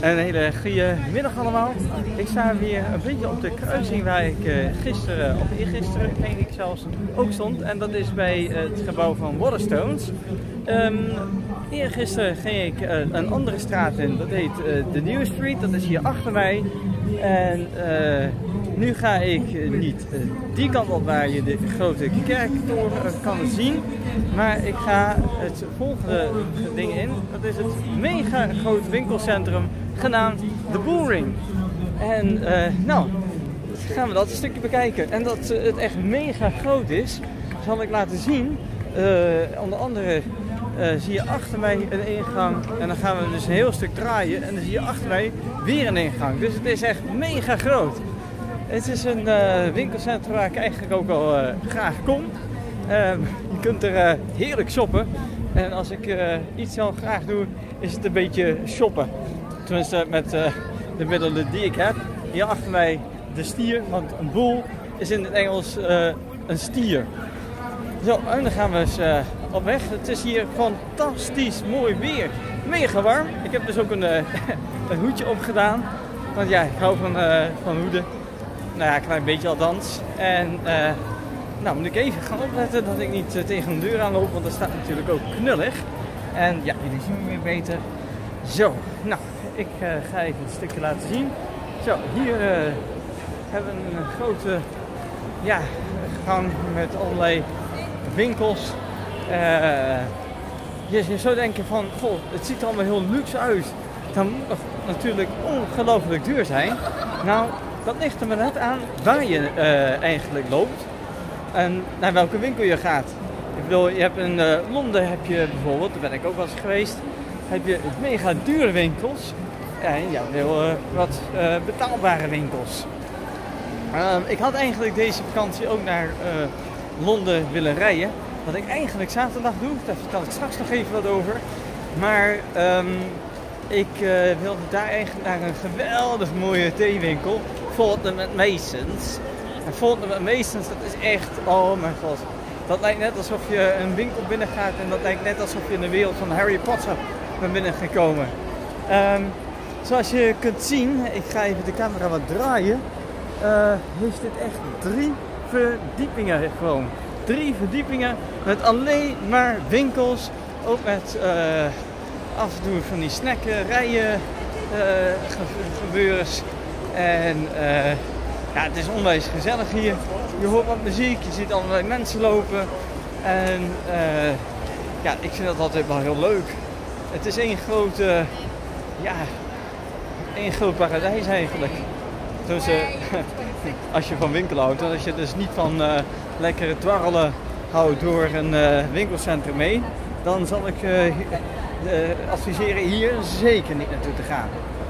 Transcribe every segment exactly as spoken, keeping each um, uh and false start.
Een hele goede middag allemaal. Ik sta weer een beetje op de kruising waar ik uh, gisteren, of eergisteren denk ik zelfs, ook stond. En dat is bij uh, het gebouw van Waterstones. Um, eergisteren ging ik uh, een andere straat in, dat heet uh, de New Street, dat is hier achter mij. En uh, nu ga ik uh, niet uh, die kant op waar je de grote kerktoren uh, kan zien. Maar ik ga het volgende ding in, dat is het mega groot winkelcentrum genaamd de Bullring. En uh, nou, gaan we dat een stukje bekijken. En dat uh, het echt mega groot is, zal ik laten zien. Uh, onder andere uh, zie je achter mij een ingang en dan gaan we dus een heel stuk draaien en dan zie je achter mij weer een ingang. Dus het is echt mega groot. Het is een uh, winkelcentrum waar ik eigenlijk ook al uh, graag kom. Uh, je kunt er uh, heerlijk shoppen. En als ik uh, iets al graag doe, is het een beetje shoppen. Tenminste met uh, de middelen die ik heb. Hier achter mij de stier, want een bull is in het Engels uh, een stier. Zo, en dan gaan we eens uh, op weg. Het is hier fantastisch mooi weer. Mega warm. Ik heb dus ook een, uh, een hoedje opgedaan. Want ja, ik hou van, uh, van hoeden. Nou ja, een klein beetje althans. En uh, nou moet ik even gaan opletten dat ik niet uh, tegen een deur aanloop. Want dat staat natuurlijk ook knullig. En ja, jullie zien me weer beter. Zo, nou, ik uh, ga even een stukje laten zien. Zo, hier uh, hebben we een grote ja, gang met allerlei winkels. Uh, je, je zou denken van, goh, het ziet er allemaal heel luxe uit. Dan moet het natuurlijk ongelooflijk duur zijn. Nou, dat ligt er maar net aan waar je uh, eigenlijk loopt. En naar welke winkel je gaat. Ik bedoel, je hebt in uh, Londen heb je bijvoorbeeld, daar ben ik ook wel eens geweest, heb je mega dure winkels. En ja, heel uh, wat uh, betaalbare winkels. Uh, ik had eigenlijk deze vakantie ook naar uh, Londen willen rijden. Wat ik eigenlijk zaterdag doe, daar vertel ik straks nog even wat over. Maar um, ik uh, wilde daar eigenlijk naar een geweldig mooie theewinkel. Fortnum and Masons. En Fortnum and Masons, dat is echt, oh mijn god. Dat lijkt net alsof je een winkel binnengaat en dat lijkt net alsof je in de wereld van Harry Potter bent binnengekomen. Um, zoals je kunt zien, ik ga even de camera wat draaien, uh, heeft dit echt drie verdiepingen gewoon. Drie verdiepingen met alleen maar winkels, ook met uh, af en toe van die snackerijen uh, gebeurens. En uh, ja, het is onwijs gezellig hier. Je hoort wat muziek, je ziet allerlei mensen lopen. En uh, ja, ik vind dat altijd wel heel leuk. Het is één groot, uh, ja, één groot paradijs eigenlijk. Dus uh, als je van winkelen houdt, en als je dus niet van uh, lekkere dwarrelen houdt door een uh, winkelcentrum mee, dan zal ik uh, uh, adviseren hier zeker niet naartoe te gaan.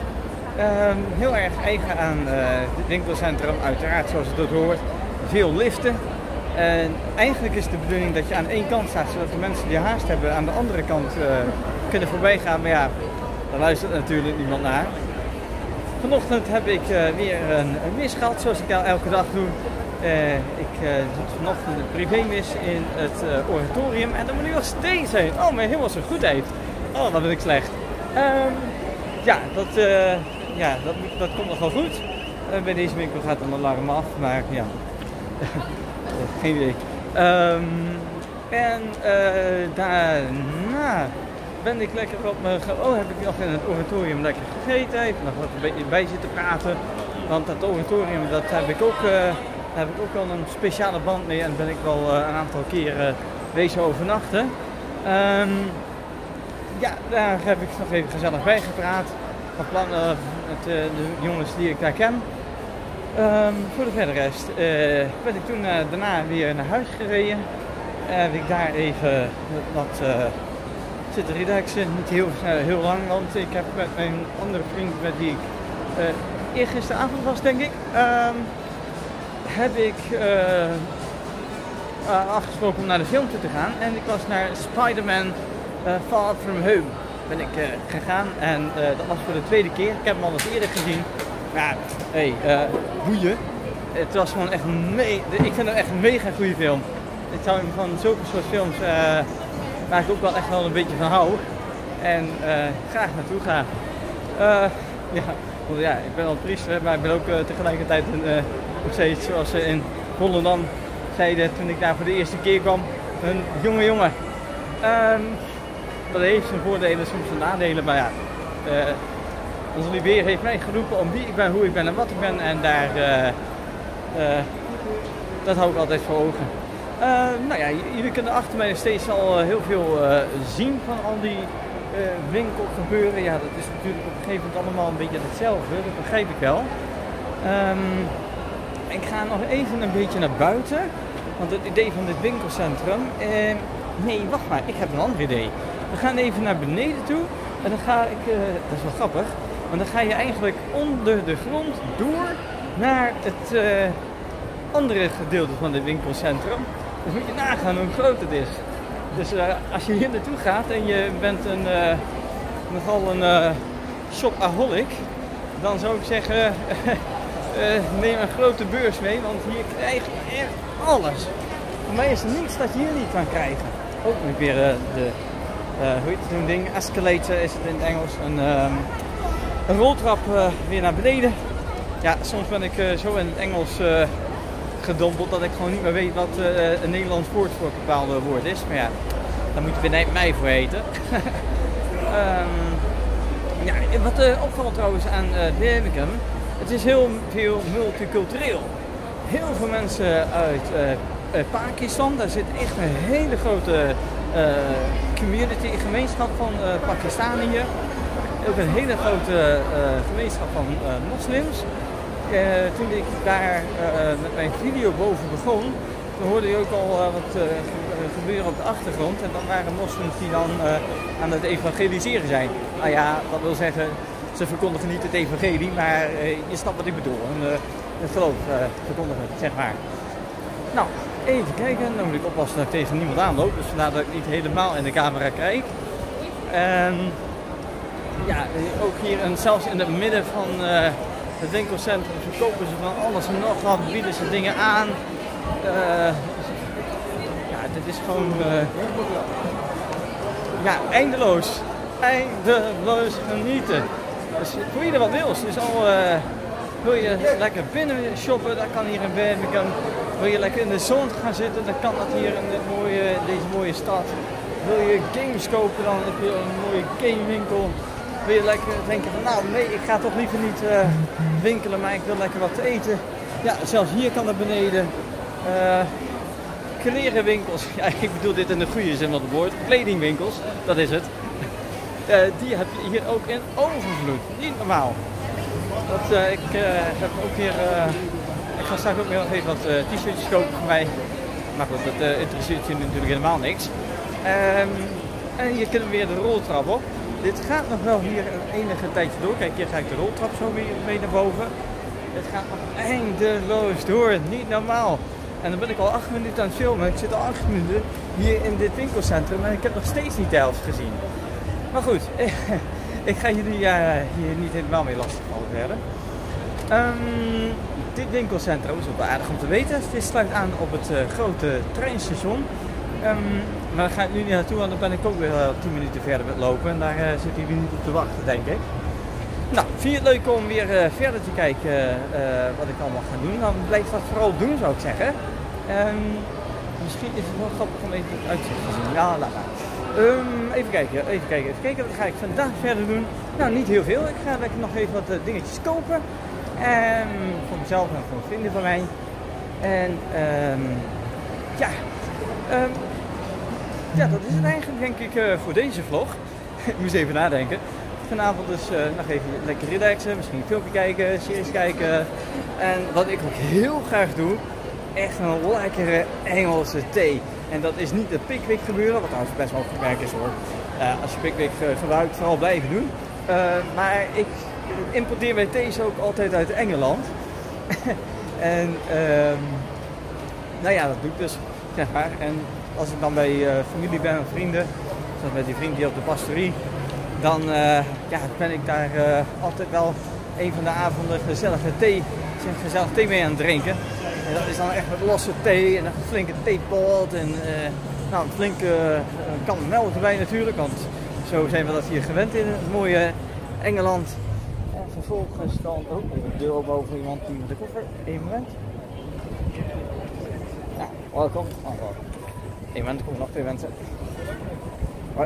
Uh, heel erg eigen aan uh, het winkelcentrum, uiteraard zoals het dat hoort. Veel liften. En eigenlijk is de bedoeling dat je aan één kant staat, zodat de mensen die haast hebben aan de andere kant uh, kunnen voorbij gaan. Maar ja, daar luistert natuurlijk niemand naar. Vanochtend heb ik uh, weer een, een mis gehad, zoals ik al elke dag doe. Uh, ik uh, had vanochtend een privémis in het uh, oratorium en dat moet nu nog steeds zijn. Oh, mijn hemel, zo goed heeft. Oh, dat ben ik slecht. Um, ja, dat, uh, ja dat, dat komt nog wel goed. Uh, bij deze winkel gaat een alarm af, maar ja, geen idee. Um, en uh, daarna ben ik lekker op mijn... Oh, heb ik nog in het oratorium lekker gegeten. Even nog wat een beetje bij zitten praten. Want dat oratorium, dat heb ik ook, uh, daar heb ik ook wel een speciale band mee. En ben ik wel uh, een aantal keren wezen overnachten. Um, ja, daar heb ik nog even gezellig bij gepraat. Van plannen met uh, de jongens die ik daar ken. Um, voor de verdere rest uh, ben ik toen uh, daarna weer naar huis gereden. Uh, heb ik daar even wat uh, zitten relaxen. Niet heel, uh, heel lang, want ik heb met mijn andere vriend, met die ik uh, eergisteravond was denk ik, um, heb ik uh, uh, afgesproken om naar de film toe te gaan. En ik was naar Spider-Man uh, Far From Home ben ik uh, gegaan. En uh, dat was voor de tweede keer. Ik heb hem al eens eerder gezien. Ja, hé, hey, uh, boeien. Het was gewoon echt een me ik vind het echt een mega goede film. Ik zou van zulke soort films uh, waar ik ook wel echt wel een beetje van hou. En uh, graag naartoe gaan. Uh, Ja, want ja, ik ben al priester, maar ik ben ook uh, tegelijkertijd een, uh, nog steeds, zoals ze in Volendam zeiden toen ik daar voor de eerste keer kwam, een jonge jongen. Um, dat heeft zijn voordelen, soms zijn nadelen, maar ja, uh, onze lieve Heer heeft mij geroepen om wie ik ben, hoe ik ben en wat ik ben en daar, uh, uh, dat hou ik altijd voor ogen. Uh, nou ja, jullie kunnen achter mij steeds al uh, heel veel uh, zien van al die uh, winkelgebeuren. Ja, dat is natuurlijk op een gegeven moment allemaal een beetje hetzelfde, dat begrijp ik wel. Um, ik ga nog even een beetje naar buiten, want het idee van dit winkelcentrum... Uh, nee, wacht maar, ik heb een ander idee. We gaan even naar beneden toe en dan ga ik, uh, dat is wel grappig, want dan ga je eigenlijk onder de grond door naar het uh, andere gedeelte van dit winkelcentrum. Dus moet je nagaan hoe groot het is. Dus uh, als je hier naartoe gaat en je bent een, uh, nogal een uh, shopaholic, dan zou ik zeggen, uh, uh, neem een grote beurs mee, want hier krijg je echt alles. Voor mij is er niets dat je hier niet kan krijgen. Ook oh, weer uh, de, uh, hoe heet zo'n ding, escalator is het in het Engels, een, um, een roltrap uh, weer naar beneden. Ja, soms ben ik uh, zo in het Engels uh, gedompeld dat ik gewoon niet meer weet wat uh, een Nederlands woord voor een bepaalde woord is. Maar ja, daar moet je weer mij voor heten. um, ja, wat uh, opvalt trouwens aan uh, Birmingham, het is heel veel multicultureel. Heel veel mensen uit uh, uh, Pakistan, daar zit echt een hele grote uh, community, gemeenschap van uh, Pakistanië. Ook een hele grote uh, gemeenschap van uh, moslims. Uh, toen ik daar uh, met mijn video boven begon, dan hoorde je ook al uh, wat uh, gebeuren op de achtergrond. En dan waren moslims die dan uh, aan het evangeliseren zijn. Nou ja, dat wil zeggen, ze verkondigen niet het evangelie, maar uh, je snapt wat ik bedoel. Een, uh, een geloof uh, verkondigen, zeg maar. Nou, even kijken. Dan moet ik oppassen dat ik tegen niemand aanloop. Dus vandaar dat ik niet helemaal in de camera kijk. En ja, ook hier en zelfs in het midden van uh, het winkelcentrum verkopen ze van alles en nog wat, bieden ze dingen aan. Uh, ja, dit is gewoon uh, ja, eindeloos. Eindeloos genieten. Dus voor ieder wat wil. Dus al uh, wil je lekker binnen shoppen, dat kan hier in Birmingham. Wil je lekker in de zon gaan zitten, dan kan dat hier in dit mooie, deze mooie stad. Wil je games kopen, dan heb je een mooie gamewinkel. Wil je lekker denken van nou nee, ik ga toch liever niet uh, winkelen, maar ik wil lekker wat eten. Ja, zelfs hier kan het beneden. Uh, klerenwinkels, ja ik bedoel dit in de goede zin van het woord. Kledingwinkels, dat is het. Uh, die heb je hier ook in overvloed. Niet normaal. Dat, uh, ik uh, heb ook weer, uh, ik ga straks ook weer nog even wat uh, t-shirtjes kopen voor mij. Maar goed, dat uh, interesseert je natuurlijk helemaal niks. Um, en hier kunnen we weer de roltrap op. Dit gaat nog wel hier een enige tijdje door. Kijk, hier ga ik de roltrap zo weer mee naar boven. Het gaat nog eindeloos door, niet normaal. En dan ben ik al acht minuten aan het filmen. Ik zit al acht minuten hier in dit winkelcentrum en ik heb nog steeds niet de helft gezien. Maar goed, ik ga jullie uh, hier niet helemaal mee lastigvallen verder. Um, dit winkelcentrum is ook wel aardig om te weten. Dit sluit aan op het uh, grote treinstation. Um, maar daar ga ik nu niet naartoe, want dan ben ik ook weer uh, tien minuten verder met lopen. En daar uh, zitten jullie niet op te wachten, denk ik. Nou, vind je het leuk om weer uh, verder te kijken uh, wat ik allemaal ga doen? Dan blijf dat vooral doen, zou ik zeggen. Um, misschien is het wel grappig om even het uitzicht te zien. Ja, laat maar. Um, even kijken, even kijken, even kijken. Wat ga ik vandaag verder doen? Nou, niet heel veel. Ik ga lekker nog even wat uh, dingetjes kopen. Um, voor mezelf en voor vrienden van mij. En um, ja, um, ja, dat is het eigenlijk denk ik uh, voor deze vlog. Ik moest even nadenken. Vanavond dus uh, nog even lekker relaxen, misschien een filmpje kijken, series kijken. En wat ik ook heel graag doe, echt een lekkere Engelse thee. En dat is niet het Pickwick gebeuren, wat trouwens best wel gebruikt is hoor. Uh, als je Pickwick uh, gebruikt, vooral blijven doen. Uh, maar ik importeer mijn thees ook altijd uit Engeland. En uh, nou ja, dat doe ik dus, zeg maar. En als ik dan bij uh, familie ben of vrienden, zoals met die vriend hier op de pastorie, dan uh, ja, ben ik daar uh, altijd wel een van de avonden gezellige thee, gezellig thee mee aan het drinken. En dat is dan echt met losse thee en een flinke theepot en uh, nou, een flinke uh, kan melk erbij natuurlijk, want zo zijn we dat hier gewend in het mooie Engeland. vervolgens dan ook oh, de deur boven iemand die met de koffer. Eén moment. Ja, welkom. Oh, wel. Eén moment, er komen nog twee mensen. Hoi.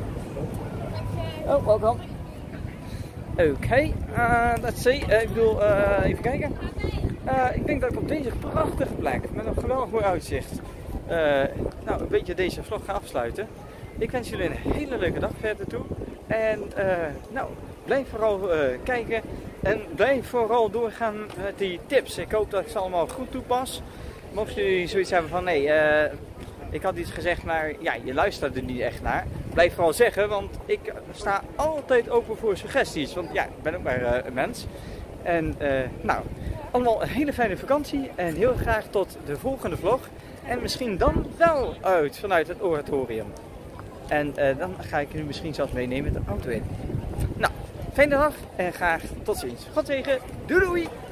Oh, welkom. Oké, okay, uh, let's see. Uh, ik wil uh, even kijken. Uh, ik denk dat ik op deze prachtige plek met een geweldig mooi uitzicht uh, nou, een beetje deze vlog ga afsluiten. Ik wens jullie een hele leuke dag verder toe. En uh, nou, blijf vooral uh, kijken en blijf vooral doorgaan met die tips. Ik hoop dat ik ze allemaal goed toepas. Mochten jullie zoiets hebben van nee, uh, ik had iets gezegd, maar ja, je luistert er niet echt naar. Blijf vooral zeggen, want ik sta altijd open voor suggesties. Want ja, ik ben ook maar uh, een mens. En uh, nou, allemaal een hele fijne vakantie en heel graag tot de volgende vlog. En misschien dan wel uit vanuit het oratorium. En uh, dan ga ik jullie misschien zelfs meenemen met de auto in. Nou, fijne dag en graag tot ziens. God zegen. Doei doei!